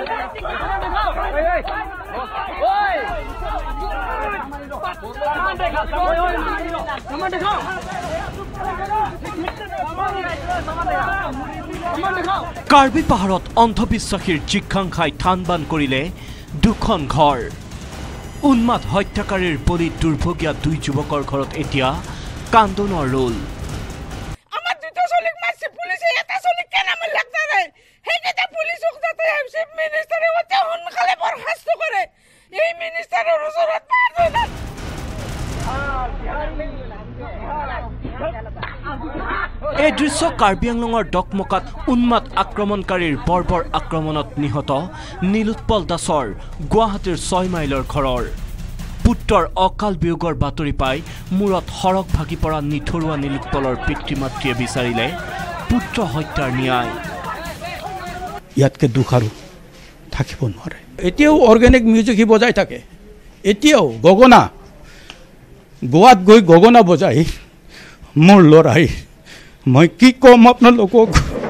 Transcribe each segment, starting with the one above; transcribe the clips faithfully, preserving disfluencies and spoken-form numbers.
কাৰ্বি পাহাৰত অন্ধবিশ্বাসীৰ জিজ্ঞাসাই থানবান কৰিলে দুখন ঘৰ উন্মাদ হত্যাকাৰীৰ বলি দুৰ্ভগীয়া দুই যুৱকৰ ঘৰত এতিয়া কান্দনৰ ৰোল আমাৰ দুটা চলিক মাৰছে পুলিচে এটা চলিক কেনে মাৰ লাগতা নাই হেইটা পুলিচক যাতে চিফ মিনিষ্টাৰে ওতে হনখালে বৰখাস্ত কৰে এই মিনিষ্টাৰৰ ওচৰত পাৰ না এই দৃশ্য কাৰ্বি আংলঙৰ ডকমকাত উন্মাদ আক্ৰমণকাৰীৰ বৰ্বৰ আক্ৰমণত নিহত নীলোৎপল দাসৰ গুৱাহাটীৰ ছয় মাইলৰ ঘৰৰ পুত্ৰৰ অকাল বিয়োগৰ বাতৰি পাই মূৰত সৰক ভাগি পৰা নিথৰুৱা নীলোৎপলৰ পিতৃ মাতৃয়ে বিচাৰিলে পুত্ৰ হত্যাৰ ন্যায় ইয়াতকে দুখ আৰু থাকিব নোৱাৰে এতিয়াও অৰ্গেনিক মিউজিক হি বজাই থাকে এতিয়াও গগনা গোৱাত গৈ গগনা বজাই মোৰ ল'ৰাই মই কি কম আপোনালোকক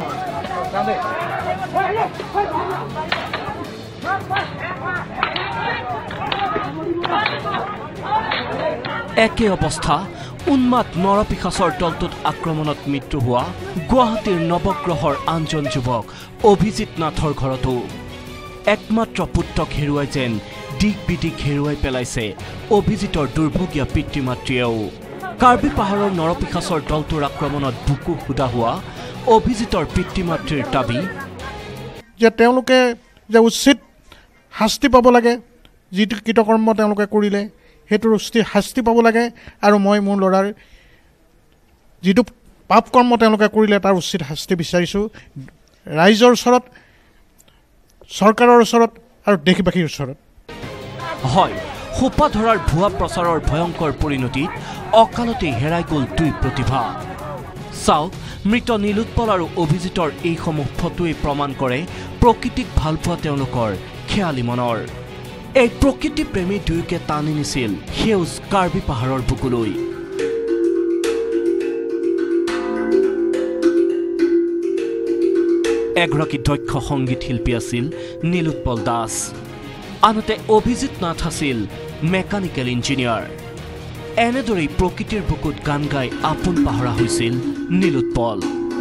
একে অৱস্থা উন্মাদ নৰপিশাচৰ দলটোত আক্ৰমণত মৃত্যু হোৱা গুৱাহাটীৰ নৱগ্ৰহৰ আনজন যুৱক অভিজিৎ নাথৰ ঘৰতো একমাত্ৰ পুত্ৰক হেৰুৱাই যেন দিক বিদিক হেৰুৱাই পেলাইছে অভিজিতৰ দুৰ্ভগীয়া পিতৃ মাতৃয়েও কাৰ্বি পাহাৰৰ নৰপিশাচৰ দলটোৰ আক্ৰমণত বুকু সুদা হোৱা অভিজিতৰ পিতৃ মাতৃৰ দাবী যে তেওঁলোকে যে উচিত শাস্তি পাব লাগে যিটো কৃতকৰ্ম তেওঁলোকে কৰিলে হেতুৰ উচিত শাস্তি পাব লাগে আৰু মই মোৰ ল'ৰাৰ যিটো পাপ কৰ্ম তেওঁলোকে কৰিলে তাৰ উচিত শাস্তি বিচাৰিছোঁ ৰাইজৰ ওচৰত চৰকাৰৰ ওচৰত আৰু দেশবাসীৰ ওচৰত হয় সোপা ধৰাৰ ভুৱা প্ৰচাৰৰ ভয়ংকৰ পৰিণতিত অকালতে হেৰাই গ'ল দুই প্ৰতিভা চাওক মৃত নীলোৎপল আৰু অভিজিতৰ এইসমূহ ফটোৱে প্ৰমাণ কৰে প্ৰকৃতিক ভাল পোৱা তেওঁলোকৰ খেয়ালি মনৰ এই প্ৰকৃতি প্ৰেমী দুয়োকে টানি নিছিল সেউজ কাৰ্বি পাহাৰৰ বুকুলৈ এগৰাকী দক্ষ সংগীত শিল্পী আছিল নীলোৎপল দাস আনহাতে অভিজিৎ নাথ আছিল মেকানিকেল ইঞ্জিনিয়াৰ এনেদৰেই প্ৰকৃতিৰ বুকুত গান গাই আপোন পাহৰা হৈছিল নীলোৎপল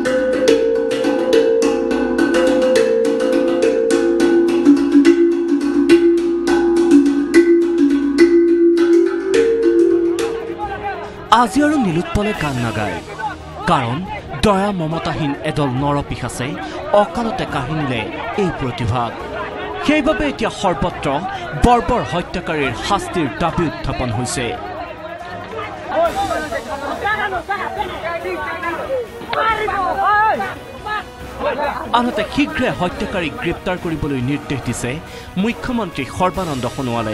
আজি আৰু নীলোৎপলে গান নাগায় কাৰণ দয়া মমতাহীন এদল নৰপিশাচে অকালতে কাহিনীলে এই প্ৰতিভাক সেইবাবে এতিয়া সৰ্বত্ৰ বৰ্বৰ হত্যাকাৰীৰ শাস্তিৰ দাবী উত্থাপন হৈছে আনহাতে শীঘ্ৰে হত্যাকাৰীক গ্ৰেপ্তাৰ কৰিবলৈ নিৰ্দেশ দিছে মুখ্যমন্ত্ৰী সৰ্বানন্দ সোণোৱালে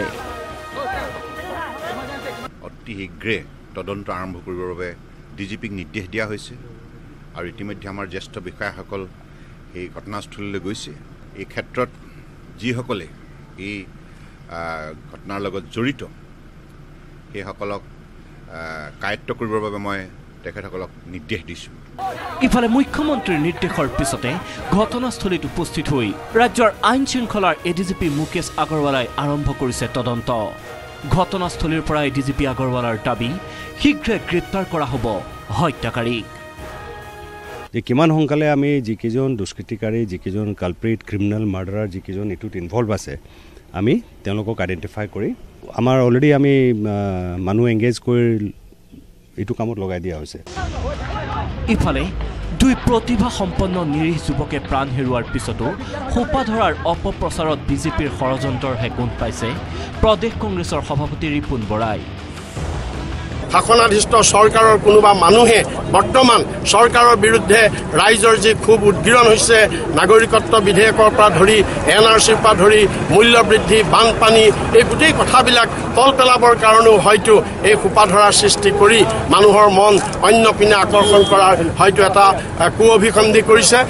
অতি শীঘ্ৰে তদন্ত আৰম্ভ কৰিবৰ বাবে ডিজিপিক নিৰ্দেশ দিয়া হৈছে আৰু ইতিমধ্যে আমাৰ জ্যেষ্ঠ বিষয়াসকল এই ঘটনাস্থলীলৈ গৈছে এই ক্ষেত্ৰত যিসকলে এই ঘটনাৰ লগত জড়িত সেইসকলক কায়ত্ব কৰিবৰ বাবে মই তেখেতসকলক নিৰ্দেশ দিছোঁ ইফালে মুখ্যমন্ত্ৰীৰ নিৰ্দেশৰ পিছতে ঘটনাস্থলীত উপস্থিত হৈ ৰাজ্যৰ আইন শৃংখলাৰ এডিজিপি মুকেশ আগৰৱালাই আৰম্ভ কৰিছে তদন্ত ঘটনাস্থলীৰ পৰা এডিজিপি আগৰৱালাৰ দাবী শীঘ্ৰে গ্ৰেপ্তাৰ কৰা হ'ব হত্যাকাৰীক যে কিমান সোনকালে আমি যিকেইজন দুষ্কৃতিকাৰী যিকেইজন কালপ্ৰিট ক্ৰিমিনেল মাৰ্ডাৰাৰ যিকেইজন এইটোত ইনভলভ আছে আমি তেওঁলোকক আইডেণ্টিফাই কৰি আমাৰ অলৰেডি আমি মানুহ এংগেজ কৰি এইটো কামত লগাই দিয়া হৈছে ইফালে দুই প্ৰতিভা সম্পন্ন নিৰীহ যুৱকে প্ৰাণ হেৰুৱাৰ পিছতো সোপা ধৰাৰ অপপ্ৰচাৰত বিজেপিৰ ষড়যন্ত্ৰৰ হেকোন পাইছে প্ৰদেশ কংগ্ৰেছৰ সভাপতি ৰিপুণ বৰাই শাসনাধিষ্ঠ চৰকাৰৰ কোনোবা মানুহে বৰ্তমান চৰকাৰৰ বিৰুদ্ধে ৰাইজৰ যি খুব উদ্গীৰণ হৈছে নাগৰিকত্ব বিধেয়কৰ পৰা ধৰি এন আৰ চিৰ পৰা ধৰি মূল্য বৃদ্ধি বানপানী এই গোটেই কথাবিলাক তল পেলাবৰ কাৰণেও হয়তো এই সোপা ধৰাৰ সৃষ্টি কৰি মানুহৰ মন অন্য পিনে আকৰ্ষণ কৰাৰ হয়তো এটা কু অভিসন্ধি কৰিছে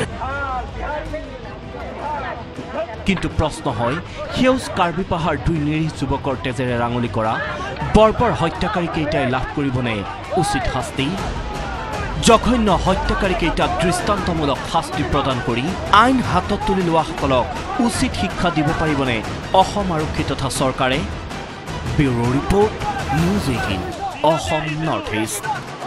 কিন্তু প্ৰশ্ন হয় সেউজ কাৰ্বি পাহাৰ দুই নিৰীহ যুৱকৰ তেজেৰে ৰাঙলি কৰা বৰ্বৰ হত্যাকাৰী কেইটাই লাভ কৰিবনে উচিত শাস্তি জঘন্য হত্যাকাৰীকেইটাক দৃষ্টান্তমূলক শাস্তি প্ৰদান কৰি আইন হাতত তুলি লোৱাসকলক উচিত শিক্ষা দিব পাৰিবনে অসম আৰক্ষী তথা চৰকাৰে? Bureau report news eighteen Assam north east.